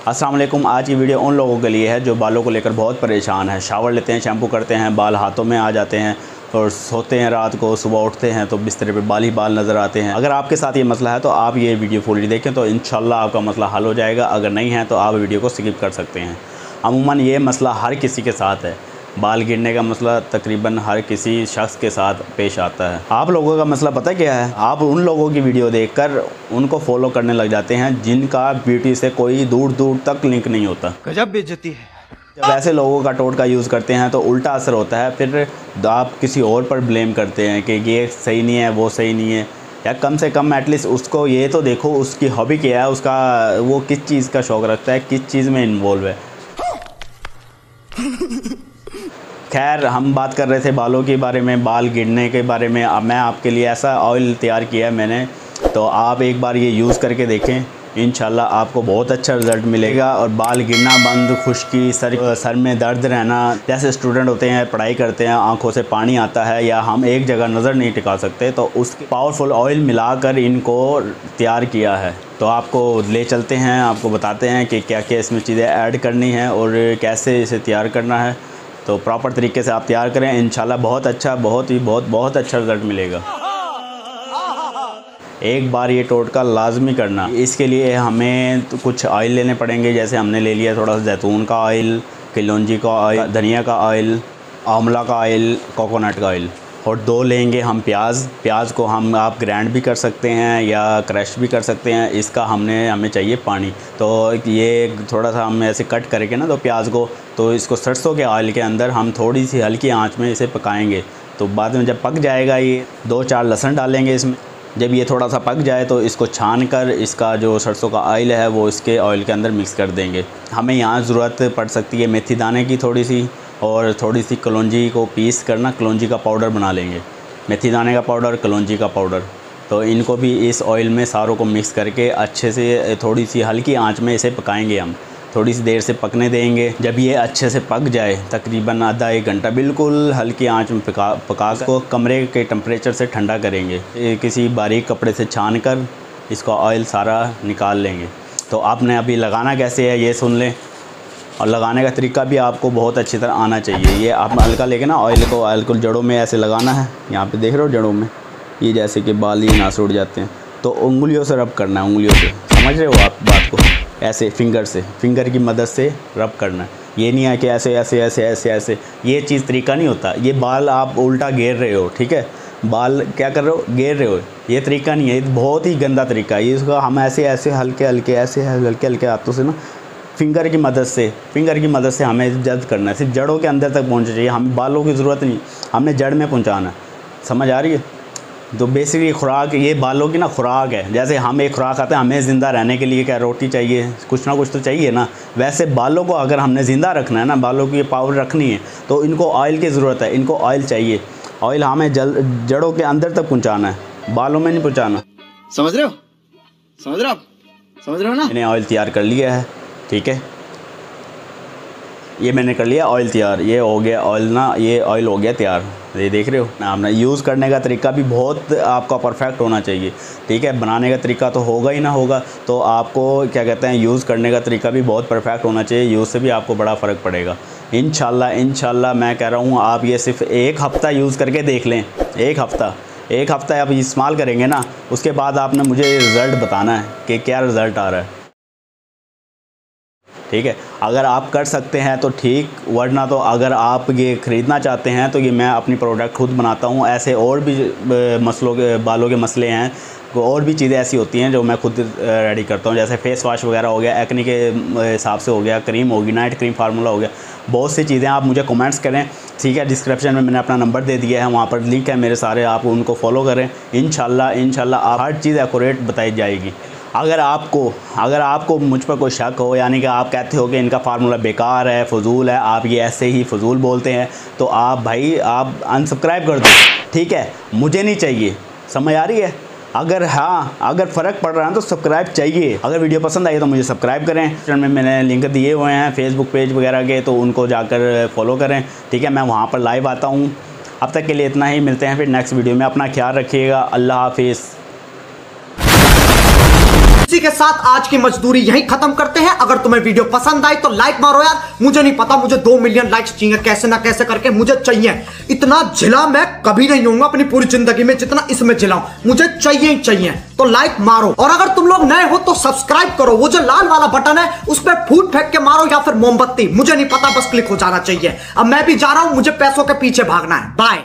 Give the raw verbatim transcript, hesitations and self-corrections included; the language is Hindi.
अस्सलाम वालेकुम। आज की वीडियो उन लोगों के लिए है जो बालों को लेकर बहुत परेशान है। शावर लेते हैं, शैम्पू करते हैं, बाल हाथों में आ जाते हैं और सोते हैं रात को, सुबह उठते हैं तो बिस्तर पे बाल ही बाल नज़र आते हैं। अगर आपके साथ ये मसला है तो आप ये वीडियो फुली देखें तो इंशाल्लाह आपका मसला हल हो जाएगा। अगर नहीं है तो आप वीडियो को स्किप कर सकते हैं। अमूमन ये मसला हर किसी के साथ है। बाल गिरने का मसला तकरीबन हर किसी शख्स के साथ पेश आता है। आप लोगों का मसला पता क्या है? आप उन लोगों की वीडियो देखकर उनको फॉलो करने लग जाते हैं जिनका ब्यूटी से कोई दूर दूर तक लिंक नहीं होता। गजब बेइज्जती है। जब ऐसे लोगों का टोटका यूज़ करते हैं तो उल्टा असर होता है। फिर आप किसी और पर ब्लेम करते हैं कि ये सही नहीं है, वो सही नहीं है। या कम से कम एटलीस्ट उसको ये तो देखो उसकी हॉबी क्या है, उसका वो किस चीज़ का शौक़ रखता है, किस चीज़ में इन्वॉल्व है। खैर, हम बात कर रहे थे बालों के बारे में, बाल गिरने के बारे में। अब मैं आपके लिए ऐसा ऑयल तैयार किया है मैंने, तो आप एक बार ये यूज़ करके देखें। इंशाल्लाह आपको बहुत अच्छा रिज़ल्ट मिलेगा और बाल गिरना बंद, खुश्की, सर सर में दर्द रहना, जैसे स्टूडेंट होते हैं पढ़ाई करते हैं आंखों से पानी आता है या हम एक जगह नज़र नहीं टिका सकते, तो उसके पावरफुल ऑयल मिलाकर इनको तैयार किया है। तो आपको ले चलते हैं, आपको बताते हैं कि क्या क्या इसमें चीज़ें ऐड करनी है और कैसे इसे तैयार करना है। तो प्रॉपर तरीके से आप तैयार करें, इंशाल्लाह बहुत अच्छा, बहुत ही बहुत बहुत अच्छा रिज़ल्ट मिलेगा। एक बार ये टोटका लाजमी करना। इसके लिए हमें तो कुछ ऑयल लेने पड़ेंगे। जैसे हमने ले लिया थोड़ा सा जैतून का ऑयल, कलौंजी का ऑयल, धनिया का ऑयल, आंवला का ऑयल, कोकोनट का ऑयल, और दो लेंगे हम प्याज। प्याज को हम आप ग्राइंड भी कर सकते हैं या क्रश भी कर सकते हैं। इसका हमने हमें चाहिए पानी। तो ये थोड़ा सा हम ऐसे कट करके ना तो प्याज को, तो इसको सरसों के ऑयल के अंदर हम थोड़ी सी हल्की आंच में इसे पकाएंगे। तो बाद में जब पक जाएगा ये, दो चार लहसुन डालेंगे इसमें। जब ये थोड़ा सा पक जाए तो इसको छान कर इसका जो सरसों का ऑयल है वो इसके ऑयल के अंदर मिक्स कर देंगे। हमें यहाँ ज़रूरत पड़ सकती है मेथी दाने की थोड़ी सी, और थोड़ी सी कलौंजी को पीस कर ना कलौंजी का पाउडर बना लेंगे। मेथी दाने का पाउडर, कलौंजी का पाउडर, तो इनको भी इस ऑयल में सारों को मिक्स करके अच्छे से थोड़ी सी हल्की आंच में इसे पकाएंगे। हम थोड़ी सी देर से पकने देंगे। जब ये अच्छे से पक जाए, तकरीबन आधा एक घंटा बिल्कुल हल्की आंच में पका पका को कमरे के टेम्परेचर से ठंडा करेंगे। किसी बारीक कपड़े से छान कर इसका ऑयल सारा निकाल लेंगे। तो आपने अभी लगाना कैसे है ये सुन लें, और लगाने का तरीका भी आपको बहुत अच्छी तरह आना चाहिए। ये आप हल्का लेके ना ऑयल को ऑयल को जड़ों में ऐसे लगाना है। यहाँ पे देख रहे हो जड़ों में, ये जैसे कि बाल ये नास उड़ जाते हैं, तो उंगलियों से रब करना है। उंगलियों से, समझ रहे हो आप बात को? ऐसे फिंगर से, फिंगर की मदद से रब करना है। ये नहीं है कि ऐसे ऐसे ऐसे ऐसे ऐसे, ये चीज़ तरीका नहीं होता। ये बाल आप उल्टा घेर रहे हो, ठीक है? बाल क्या कर रहे हो? घेर रहे हो। ये तरीका नहीं है, ये बहुत ही गंदा तरीका है। इसको हम ऐसे ऐसे हल्के हल्के ऐसे हल्के हल्के हाथों से ना, फिंगर की मदद से फिंगर की मदद से हमें जज करना है। सिर्फ जड़ों के अंदर तक पहुँचना चाहिए। हमें बालों की ज़रूरत नहीं, हमने जड़ में पहुँचाना है। समझ आ रही है? तो बेसिकली खुराक, ये बालों की ना खुराक है। जैसे हम एक खुराक खाते हैं, हमें ज़िंदा रहने के लिए क्या रोटी चाहिए, कुछ ना कुछ तो चाहिए ना। वैसे बालों को अगर हमने ज़िंदा रखना है ना, बालों की पावर रखनी है, तो इनको ऑयल की ज़रूरत है। इनको ऑयल चाहिए। ऑयल हमें जल जड़ों के अंदर तक पहुँचाना है, बालों में नहीं पहुँचाना। समझ रहे हो? समझ रहे हो आप? समझ रहे हो ना? मैंने ऑयल तैयार कर लिया है, ठीक है? ये मैंने कर लिया ऑयल तैयार। ये हो गया ऑयल ना, ये ऑयल हो गया तैयार। ये देख रहे हो? आपने यूज़ करने का तरीका भी बहुत आपका परफेक्ट होना चाहिए, ठीक है? बनाने का तरीका तो होगा ही ना होगा, तो आपको क्या कहते हैं, यूज़ करने का तरीका भी बहुत परफेक्ट होना चाहिए। यूज़ से भी आपको बड़ा फ़र्क पड़ेगा इंशाल्लाह। इंशाल्लाह मैं कह रहा हूँ, आप ये सिर्फ एक हफ़्ता यूज़ करके देख लें। एक हफ़्ता एक हफ़्ता आप इस्तेमाल करेंगे ना, उसके बाद आपने मुझे रिज़ल्ट बताना है कि क्या रिज़ल्ट आ रहा है, ठीक है? अगर आप कर सकते हैं तो ठीक, वरना तो अगर आप ये ख़रीदना चाहते हैं तो ये मैं अपनी प्रोडक्ट खुद बनाता हूँ। ऐसे और भी मसलों के, बालों के मसले हैं, और भी चीज़ें ऐसी होती हैं जो मैं खुद रेडी करता हूँ। जैसे फेस वॉश वगैरह हो गया, एक्ने के हिसाब से हो गया, क्रीम होगी, नाइट क्रीम फार्मूला हो गया, बहुत सी चीज़ें। आप मुझे कमेंट्स करें, ठीक है? डिस्क्रिप्शन में मैंने अपना नंबर दे दिया है, वहाँ पर लिंक है मेरे सारे, आप उनको फॉलो करें। इंशाल्लाह इंशाल्लाह आप हर चीज़ एक्यूरेट बताई जाएगी। अगर आपको अगर आपको मुझ पर कोई शक हो, यानी कि आप कहते हो कि इनका फार्मूला बेकार है, फजूल है, आप ये ऐसे ही फजूल बोलते हैं, तो आप भाई आप अनसब्सक्राइब कर दो, ठीक है? मुझे नहीं चाहिए। समझ आ रही है? अगर हाँ अगर फ़र्क पड़ रहा है तो सब्सक्राइब चाहिए। अगर वीडियो पसंद आई तो मुझे सब्सक्राइब करें। में मैंने लिंक दिए हुए हैं फेसबुक पेज वगैरह के, तो उनको जाकर फॉलो करें, ठीक है? मैं वहाँ पर लाइव आता हूँ। अब तक के लिए इतना ही, मिलते हैं फिर नेक्स्ट वीडियो में। अपना ख्याल रखिएगा। अल्लाह हाफिज़। इसी के साथ आज की मजदूरी यहीं खत्म करते हैं। अगर तुम्हें वीडियो पसंद आई तो लाइक मारो यार। मुझे नहीं पता, मुझे दो मिलियन लाइक्स चाहिए, कैसे ना कैसे करके मुझे चाहिए। इतना झिला मैं कभी नहीं होऊंगा अपनी पूरी जिंदगी में जितना इसमें झिलाऊं, मुझे चाहिए ही चाहिए। तो लाइक मारो, और अगर तुम लोग नए हो तो सब्सक्राइब करो। वो जो लाल वाला बटन है उस पर फूट फेंक के मारो या फिर मोमबत्ती, मुझे नहीं पता, बस क्लिक हो जाना चाहिए। अब मैं भी जा रहा हूं, मुझे पैसों के पीछे भागना है। बाय।